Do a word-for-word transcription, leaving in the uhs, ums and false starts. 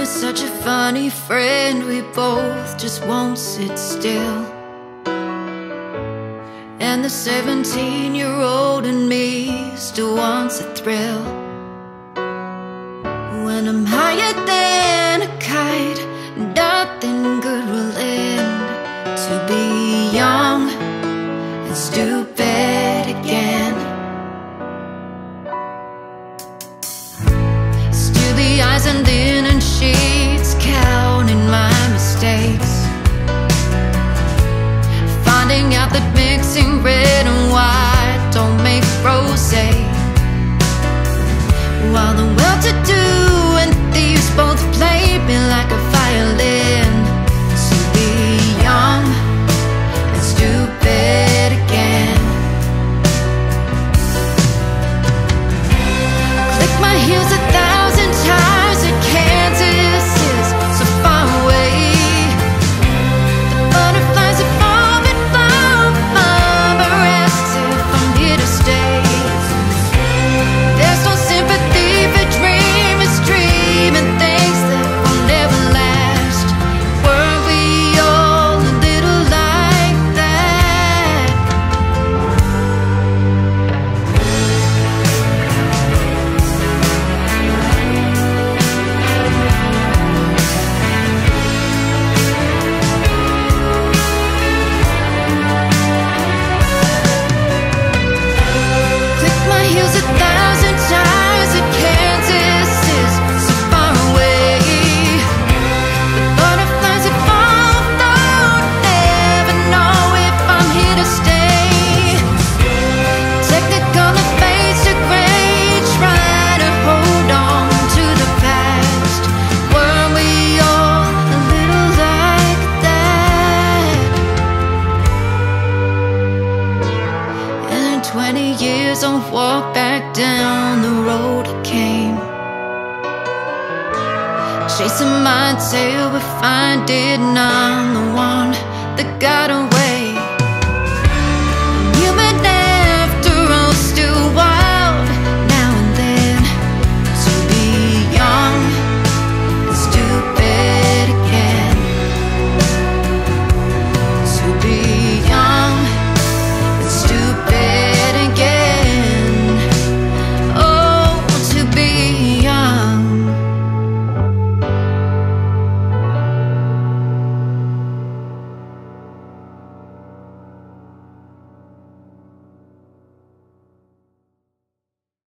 such a funny friend, we both just won't sit still. And the seventeen-year-old in me still wants a thrill. When I'm higher than a kite, nothing good will end. To be young and stupid again. Still the eyes and linen sheets, counting my mistakes, finding out that mixing red and white don't make rosé, while the well-to-do and thieves both play me like a violin. To be young and stupid again. Click my heels a thousand times, and Kansas is so far away. The butterflies are falling from my breast if I'm here to stay. There's no sympathy for dreamers dreaming things that will never last. Weren't we all a little like that? Click my heels a thousand times, and Kansas is so far away. The butterflies that fall don't never know if I'm here to stay. Technicolor fades to gray, try to hold on to the past. Weren't we all a little like that? And in twenty years I'll walk back down the road I came, chasing my tail but find it, and I'm the one that got away.